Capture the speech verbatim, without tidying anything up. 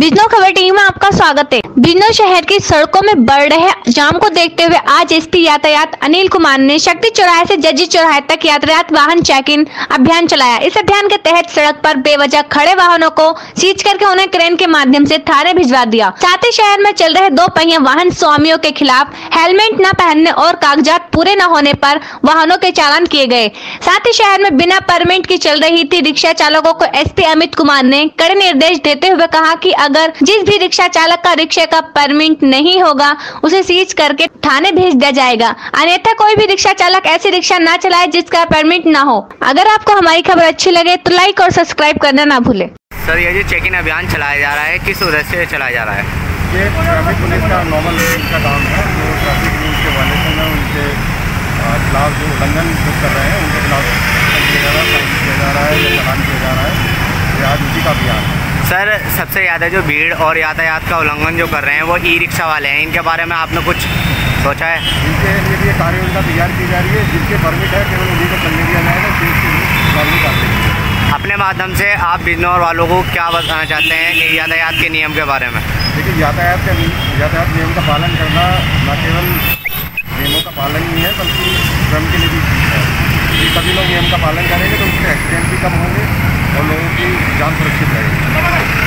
बिजनौर खबर टीवी में आपका स्वागत है। बिजनौर शहर की सड़कों में बढ़ रहे जाम को देखते हुए आज एसपी यातायात अनिल कुमार ने शक्ति चौराहे से जजी चौराहे तक यातायात वाहन चेकिंग अभियान चलाया। इस अभियान के तहत सड़क पर बेवजह खड़े वाहनों को सीज करके उन्हें क्रेन के माध्यम से थाने भिजवा दिया। साथ ही शहर में चल रहे दो पहिया वाहन स्वामियों के खिलाफ हेलमेट न पहनने और कागजात पूरे न होने पर वाहनों के चालान किए गए। साथ ही शहर में बिना परमिट की चल रही थी रिक्शा चालकों को एसपी अमित कुमार ने कड़े निर्देश देते हुए कहा कि अगर जिस भी रिक्शा चालक का रिक्शे का परमिट नहीं होगा उसे सीज करके थाने भेज दिया जाएगा, अन्यथा कोई भी रिक्शा चालक ऐसी रिक्शा ना चलाए जिसका परमिट ना हो। अगर आपको हमारी खबर अच्छी लगे तो लाइक और सब्सक्राइब करना ना भूले। सर, ये जो चेकिंग अभियान चलाया जा रहा है किस उद्देश्य से चलाया जा रहा है? ये ट्रैफिक पुलिस का नॉर्मल का काम है। जो ट्रैफिक रूल्स के वायलेशन है उनके खिलाफ जो उल्लंघन कर रहे हैं उनके खिलाफ किया जा रहा है, किया जा रहा है या चालान किया जा रहा है। ये आज उसी का अभियान है। सर, सबसे ज़्यादा जो भीड़ और यातायात का उल्लंघन जो कर रहे हैं वो ई रिक्शा वाले हैं, इनके बारे में आपने कुछ सोचा है? इनके लिए कार्य योजना तैयार की जा रही है। जिनके परमिट है केवल उन्हीं को चलने दिया जाएगा। अपने माध्यम से आप बिजनौर वालों को क्या बताना चाहते हैं कि यातायात के नियम के बारे में? देखिए, यातायात का यातायात नियम का पालन करना न केवल नियमों का पालन ही है बल्कि स्वयं के लिए भी है। यदि सभी लोग नियम का पालन करेंगे तो उससे एक्सीडेंट भी कम होंगे और लोगों की जान सुरक्षित रहेगी।